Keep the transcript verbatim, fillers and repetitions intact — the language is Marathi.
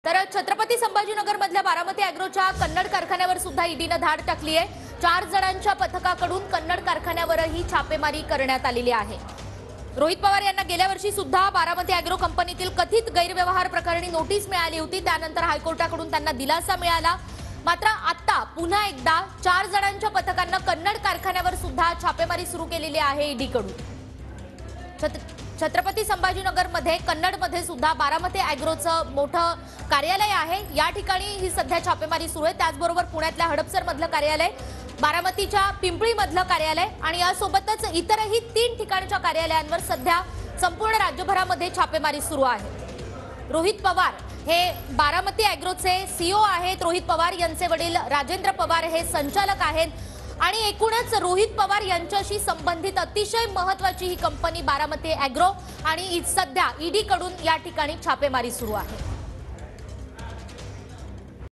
तर छत्रपती संभाजीनगर मधल्या बारामती ॲग्रोच्या कन्नड कारखान्यावर सुद्धा ईडीने धाड टाकली आहे। चार जणांच्या पथकाकडून कन्नड कारखान्यावरही छापेमारी करण्यात आलेली आहे। रोहित पवार यांना गेल्या वर्षी सुद्धा बारामती ॲग्रो कंपनीतील कथित गैरव्यवहार प्रकरणी नोटीस मिळाली होती। त्यानंतर हायकोर्टाकडून त्यांना दिलासा मिळाला। मात्र आता पुन्हा एकदा चार जणांच्या पथकांना कन्नड कारखान्यावर सुद्धा छापेमारी सुरू केलेली आहे ईडीकडून। छत्रपती संभाजीनगर मध्ये कन्नड मध्ये सुद्धा बारामती ॲग्रोचं मोठं कार्यालय आहे। या ठिकाणी ही सध्या छापेमारी सुरू आहे। त्याचबरोबर पुण्यातल्या हडपसर मधलं कार्यालय, बारामतीच्या पिंपळी मधलं कार्यालय आणि यासोबतच इतरही तीन ठिकाणच्या कार्यालयांवर सध्या संपूर्ण राज्यभरामध्ये छापेमारी सुरू आहे। रोहित पवार हे बारामती ॲग्रोचे सीईओ आहेत। रोहित पवार यांचे वडील राजेंद्र पवार हे संचालक आहेत आणि एकूणच रोहित पवार यांच्याशी संबंधित अतिशय महत्त्वाची ही कंपनी बारामती ॲग्रो आणि सध्या ईडी कडून या ठिकाणी छापेमारी सुरू आहे।